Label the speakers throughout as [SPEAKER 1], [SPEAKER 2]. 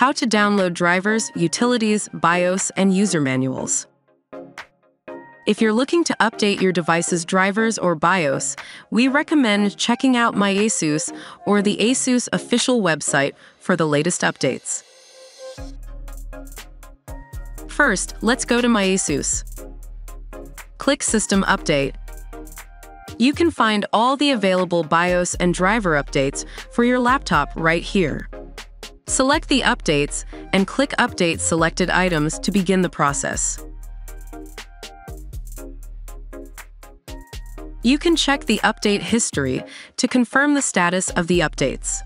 [SPEAKER 1] how to download drivers, utilities, BIOS, and user manuals. If you're looking to update your device's drivers or BIOS, we recommend checking out MyASUS or the ASUS official website for the latest updates. First, let's go to MyASUS. Click System Update. You can find all the available BIOS and driver updates for your laptop right here. Select the updates and click Update selected items to begin the process. You can check the update history to confirm the status of the updates.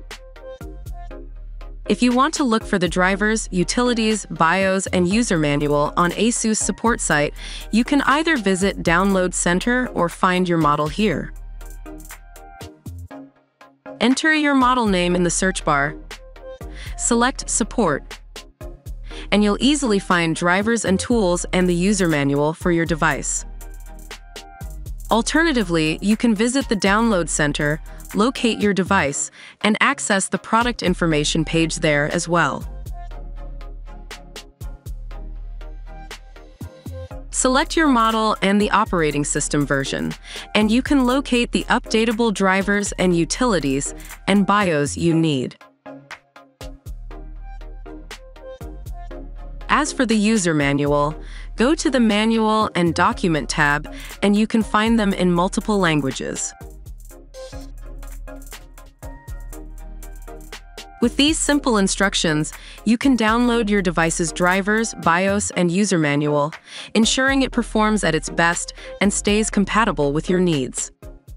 [SPEAKER 1] If you want to look for the drivers, utilities, BIOS, and user manual on ASUS support site, you can either visit Download Center or find your model here. Enter your model name in the search bar. Select Support, and you'll easily find drivers and tools and the user manual for your device. Alternatively, you can visit the Download Center, locate your device, and access the product information page there as well. Select your model and the operating system version, and you can locate the updatable drivers and utilities and BIOS you need. As for the user manual, go to the Manual and Document tab, and you can find them in multiple languages. With these simple instructions, you can download your device's drivers, BIOS, and user manual, ensuring it performs at its best and stays compatible with your needs.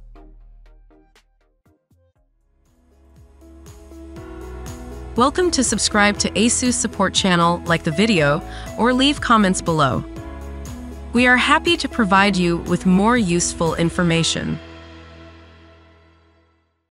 [SPEAKER 1] Welcome to subscribe to ASUS support channel, like the video, or leave comments below. We are happy to provide you with more useful information.